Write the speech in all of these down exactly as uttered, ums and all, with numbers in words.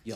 يلا.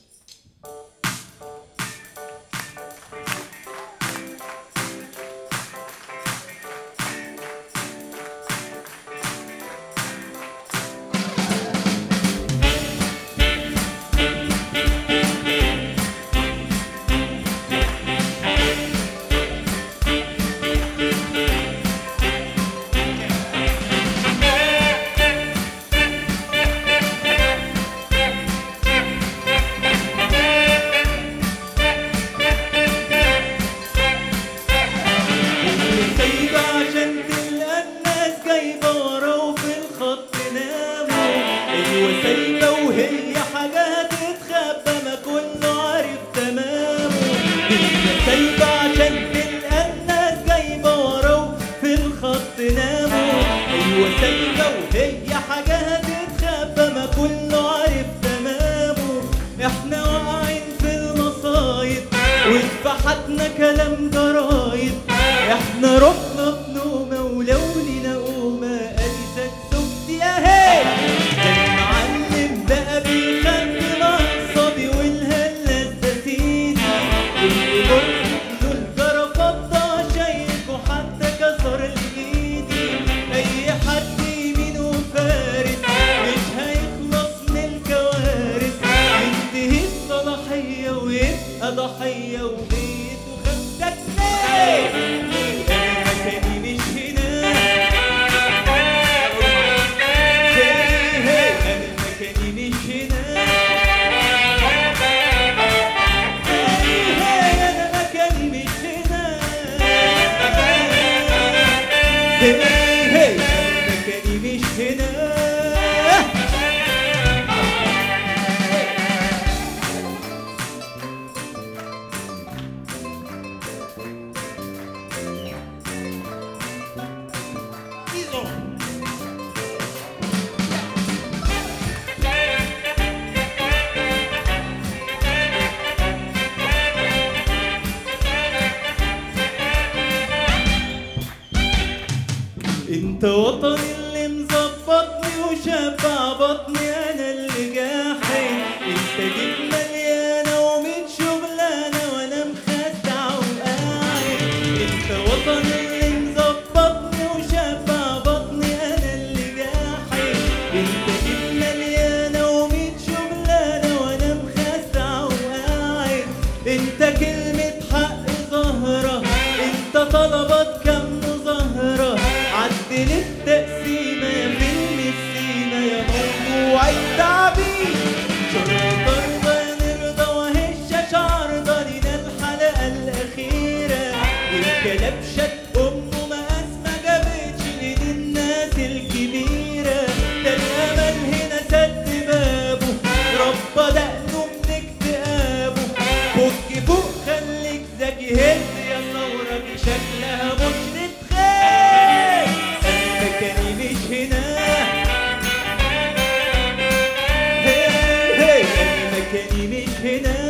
واتفحتنا كلام جرايد، احنا رحنا بنومة ولوننا قومة قالتك سكت يا هي. ده المعلم بقى بيخبي مقصدي والهلاس ده سيدي، اللي برضه الجرافات ده شايك وحتى كسر الايدي. اي حد يمين وفارس مش هيخلص من الكوارث، ينتهي الصلاحية ويبقى ضحية وبيت وخدك ليه؟ أنا مكاني مش هنا. أنا مكاني مش هنا. أنا مكاني مش هنا. أنا مكاني مش هنا. انت وطني اللي مظبطني وشبع بطني، انا اللي جاحد. انت جيت مليانه ومن شغلانه وانا مخدع وقاعد. انت وطني اللي مظبطني وشبع بطني، انا اللي جاحد. انت جيت مليانه ومن شغلانه وانا مخدع وقاعد. انت كلمه حق ظاهره، انت طلبات كم مظاهره. عدل التقسيمة يا فيلم السيما يا موضوع التعبير. شرط ارضى نرضى وهش شعر ضلينا الحلقة الأخيرة. الكلبشة أمه مقاس ما جابتش لدي الناس الكبيرة. ده الأمل هنا سد بابه، ربى دقنه من اكتئابه. فك فوق خليك ذكي، هز يا ثورة دي شكلها مش تتخيل. مكاني مش هنا. هي هي أنا مكاني مش هنا.